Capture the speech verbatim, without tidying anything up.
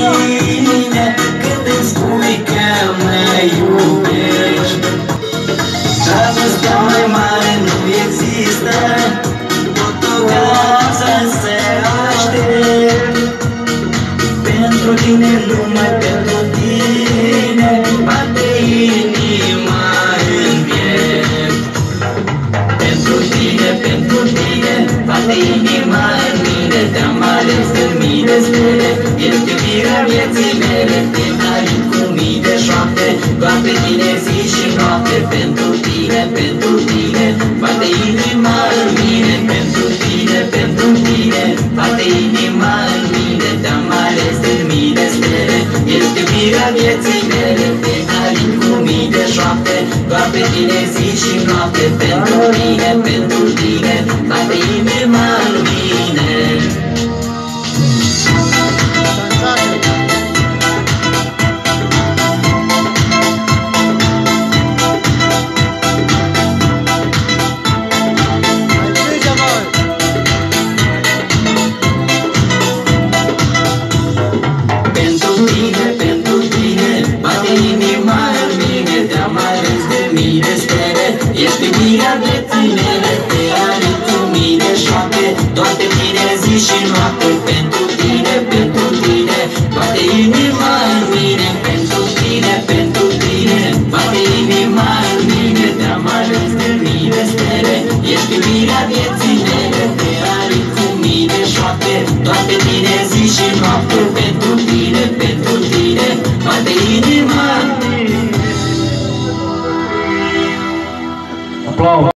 mine când îmi spui că mă iubești. Dragostea mai mare nu există, totul gata să aștept. Pentru tine, numai pentru tine, bate inima în piept. Pentru tine, pentru tine, bate inima în mine, te-am ales în mii de stele, ești iubirea vieții mele, te aling cu mii de șoapte, doar pe tine zi și noapte. Pentru tine, pentru tine, bate inima în mine, pentru tine, pentru tine, bate inima în mine, te-am ales în mii de stele, ești iubirea vieții mele, te aling cu mii de șoapte, doar pe tine zi și noapte. Pentru tine, pentru tine, bate inima în mine. Pentru tine, pentru tine, bate inima în mine, te-am ales de mii de stele, ești iubirea vieții mele, te aling cu mii de șoapte, doar pe tine zi și noapte. Pentru tine, pentru tine, bate inima în mine, pentru tine, pentru tine, bate inima în mine, te-am ales de mii de stele, ești iubirea vieții mele, te aling cu mii de șoapte, doar pe tine zi și noapte. Pentru tine, pentru tine, bate inima în mine. Aplausos.